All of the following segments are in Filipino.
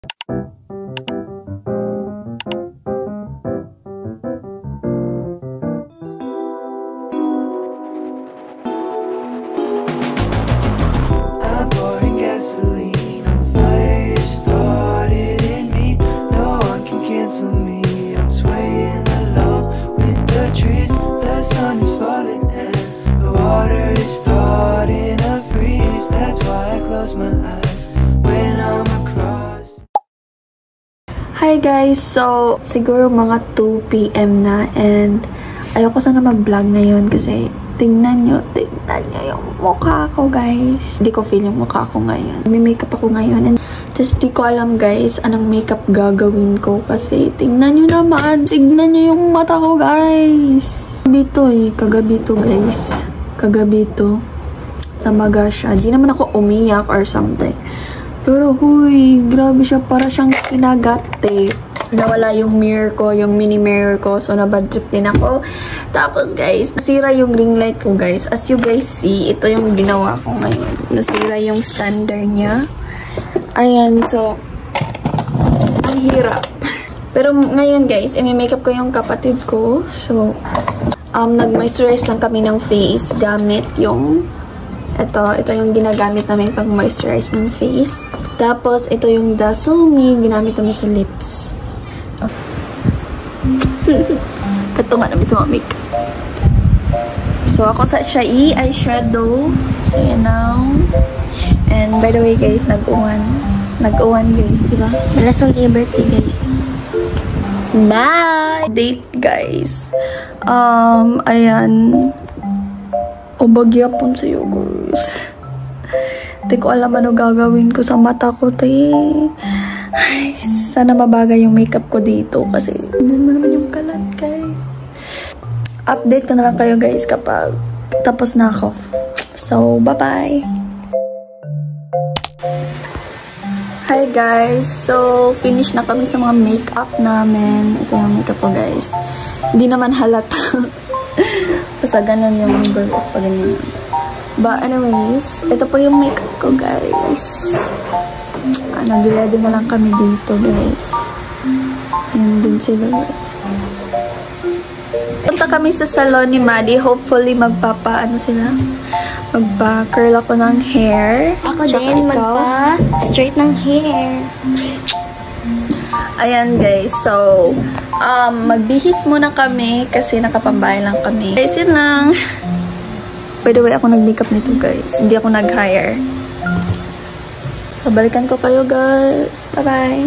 I'm pouring gasoline on the fire started in me. No one can cancel me. I'm swaying along with the trees. The sun is falling and the water is starting to freeze. That's why I close my eyes when I'm across. Hi guys! So, siguro mga 2 PM na and ayoko sana mag-vlog ngayon kasi tingnan nyo yung mukha ko guys. Hindi ko feel yung mukha ko ngayon. May makeup ako ngayon and tapos di ko alam guys anong makeup gagawin ko kasi tingnan nyo naman. Tingnan nyo yung mata ko guys. Kagabi to guys. Kagabi to. Tamaga siya. Di naman ako umiyak or something. Pero huy, grabe siya. Para siyang kinagate. Nawala yung mirror ko, yung mini mirror ko. So, nabad trip din ako. Tapos, guys, nasira yung ring light ko, guys. As you guys see, ito yung ginawa ko ngayon. Nasira yung standard niya. Ayan, so, ang hirap. Pero ngayon, guys, i-makeup ko yung kapatid ko. So, nag-moisturize lang kami ng face gamit yung ito yung ginagamit namin pang moisturize ng face. Tapos, ito yung Dasumi, ginamit namin sa lips. Katunga namin sa mga makeup. So, ako sa siya eyeshadow. So, yan now. And, by the way, guys, nag-uwan. Nag-uwan, guys, diba? Malasong liberty, guys. Bye! Date, guys. Ayan. O bagyapon sa'yo, guys. Di ko alam ano gagawin ko sa mata ko, te. Ay, sana mabagay yung makeup ko dito kasi hindi mo naman yung kalat, guys. Update ko na lang kayo, guys, kapag tapos na ako. So, bye-bye! Hi, guys! So, finish na kami sa mga makeup namin. Ito yung makeup ko, guys. Hindi naman halata. Basta ganun yung girls pa ganyan. But anyways, ito po yung makeup ko, guys. Nag-ready na lang kami dito, guys. Ayan din sila, guys. Punta kami sa salon ni Maddie. Hopefully, magpa-curl ako ng hair. Ako din, magpa-straight ng hair. Ayan, guys. So, magbihis muna kami kasi nakapambahay lang kami. Guys, yun lang. By the way, ako nag-makeup nito, guys. Hindi ako nag-hire. So, balikan ko kayo, guys. Bye-bye.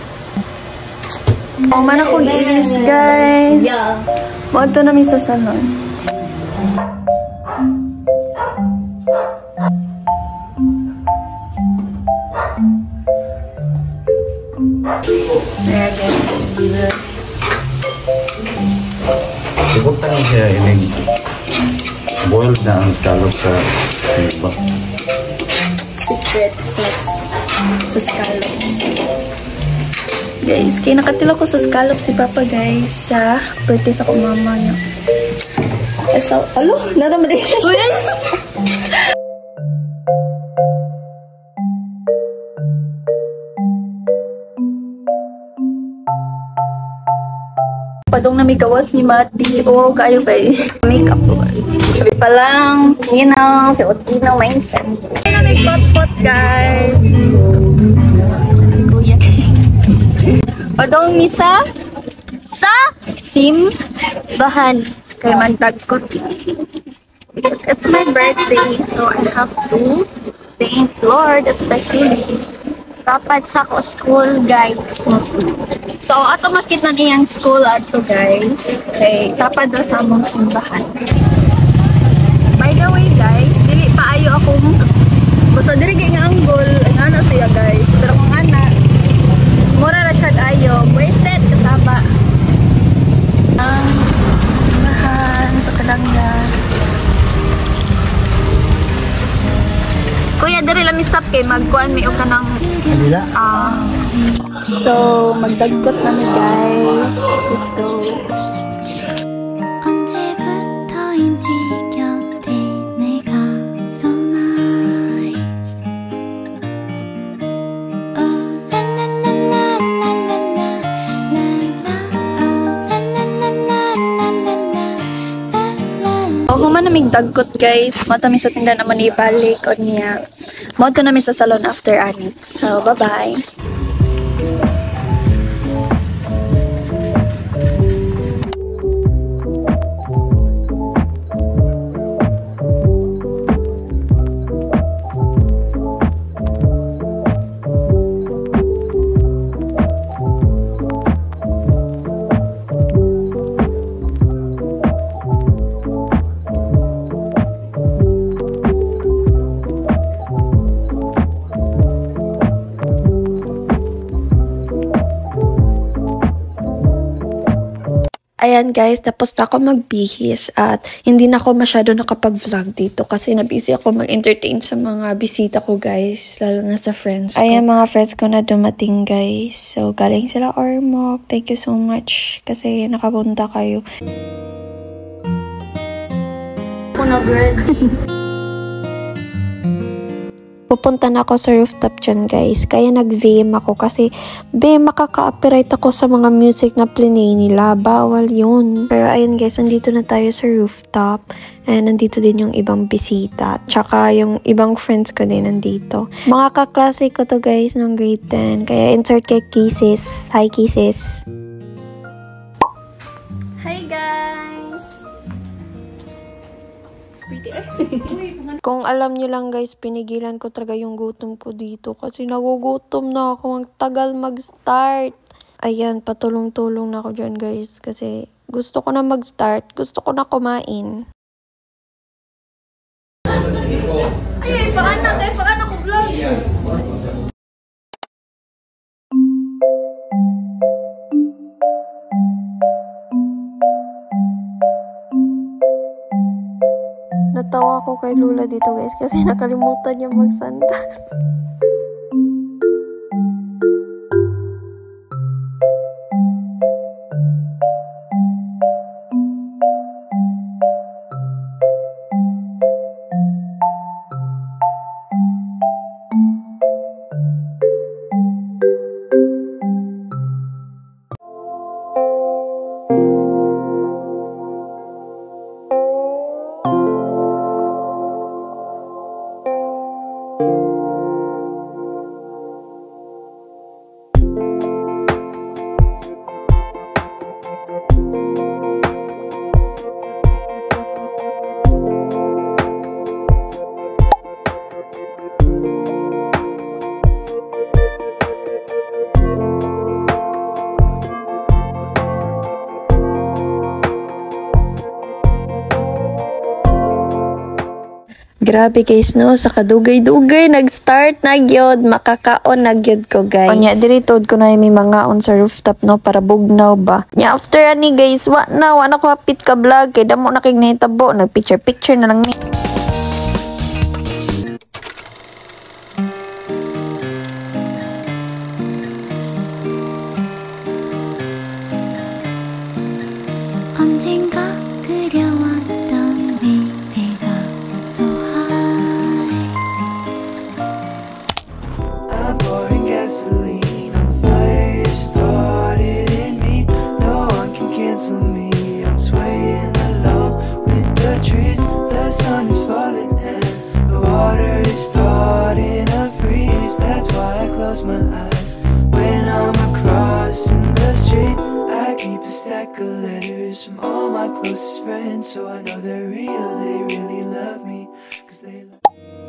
Man ako inis, guys. Yeah. Magto namin sa salon. Ayan, guys. Ibutang siya ining boiled na ang scallop sa iba. Secret sa scallops. Guys, kaya nakatilo ko sa scallops si Papa, guys, sa birthday sa mama niya. So, alo, naraman din siya. Padong na may gawas ni Mati. O, kayo kay makeup ko. Sabi pa lang, you know, Filipino mindset. Kaya na may pot-pot, guys. Si Kuya, guys. Padong misa sa simbahan. Kaya magdagkot. Because it's my birthday, so I have to thank Lord, especially dapat sa ko school, guys. So, ato makit na diyang school ato, guys. Okay, tapad na sa among simbahan. By the way, guys, dili pa ayo akong basta dili kay nga anggol, ana siya, guys. Pero kung ana, mura ra siya ayo, set kasaba. Simbahan sa Kalangga. Kuya, diri lang mi stop kay magkuan mi og kanang so magdagkot na mi, guys. Let's go. 언제부터인지 곁에 내가 so nice. Oh la la la la namig dagkot guys. Mo to mi sa tindahan naman ibalik o niya. Mo to namin sa salon after ani. So bye-bye. Ayan guys, tapos na ako magbihis at hindi na ako masyado nakapag-vlog dito kasi nabisi ako mag-entertain sa mga bisita ko guys, lalo na sa friends ko. Ayan mga friends ko na dumating guys. So galing sila Ormoc. Thank you so much kasi nakapunta kayo. Ako nag-ready. Pupunta na ako sa rooftop dyan guys. Kaya nag-VM ako kasi makaka-copyright ako sa mga music na plinay nila. Bawal yun. Pero ayun guys, nandito na tayo sa rooftop. And nandito din yung ibang bisita. Tsaka yung ibang friends ko din nandito. Mga kaklase ko to guys ng grade 10. Kaya insert kay Kisses. Hi Kisses. Hi guys! Kung alam nyo lang guys, pinigilan ko talaga yung gutom ko dito kasi nagugutom na ako, ang tagal mag-start. Ayan, patulong-tulong na ako dyan guys kasi gusto ko na mag-start, gusto ko na kumain. Ay, paanak ko vlog. Natawa ako kay Lula dito guys kasi nakalimutan niya magsandas. Grabe guys no, sa kadugay-dugay nag-start na gyud, makakaon na gyud ko guys. Anya diri tod ko na may mga on sa rooftop no para bugnaw ba. Nya after ani guys, wa na ko hapit ka vlog kay damo na kay nahitabo, nag-picture na lang mi. 언젠가 그려왔던 미래가 so high. I'm pouring gasoline on the fire started in me. No one can cancel me. I'm swaying along with the trees. The sun is falling and the water is starting to freeze. That's why I close my eyes when I'm crossing the street. I keep a stack of letters from all my closest friends, so I know they're real, they really love me, 'cause they love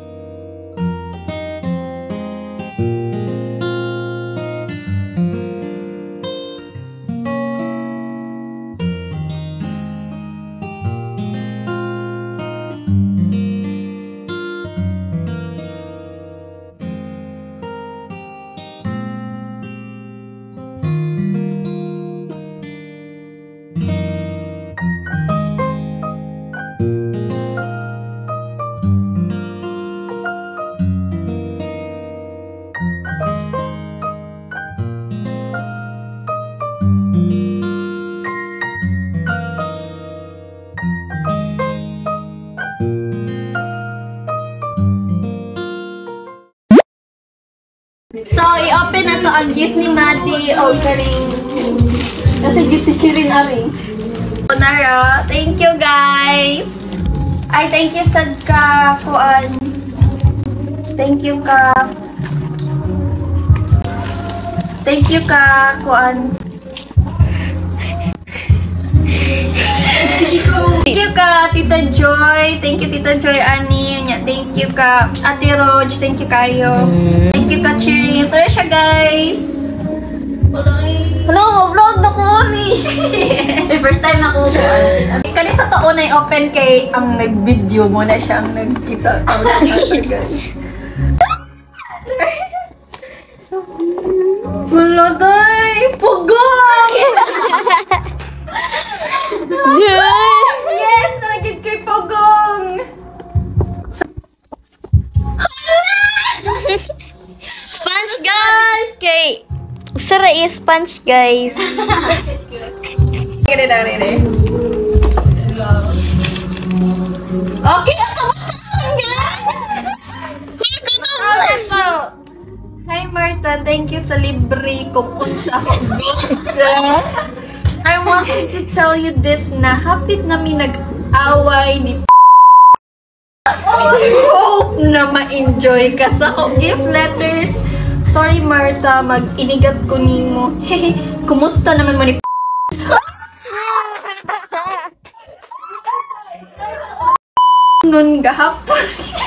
So, i-open na to ang gift ni Maddie o karing kasi gift si Chirin Ari. Nara, thank you guys! Ay, thank you sad ka, kuan. Thank you ka. Thank you ka, kuan. Thank you ka, Tita Joy. Thank you, Tita Joy, Ani. Thank you ka, Ate Roj. Thank you kayo. Thank you ka, Cheering. Ito na siya, guys. Hello, vlog na ko ni. First time na ko. Kani sa taon ay open kay ang nag-video mo na siyang nagkita. Wala day! Pugong! Yes! Nalagid ko'y pugong! Sponge guys! Kay... Usara is sponge guys. Gini na rin Okay, ang kamusta guys! Hi Marta, thank you sa libre kung unsa ako gusto. I wanted to tell you this na hapit namin nag-away ni I hope na ma-enjoy ka sa akong gift letters. Sorry Marta, mag-inigat ko nimo. Hehe, kumusta naman mo ni nun gahapon.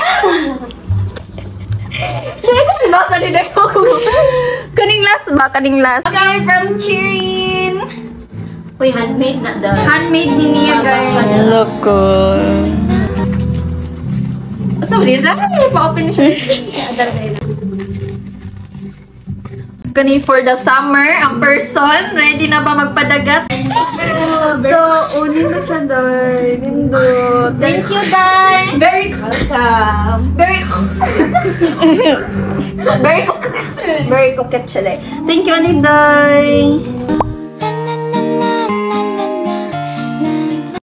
Basa din ako. Kaning last ba? Kaning last. Okay, from Cheerin. Uy, handmade na daw. Handmade din niya, guys. Loko. Sorry, pa-open siya. Kani for the summer, ang person, ready na ba magpadagat? So, unin na siya, Day. Nindo. Thank you, Day. Very welcome. Very very coquette siya, Day. Thank you, Day.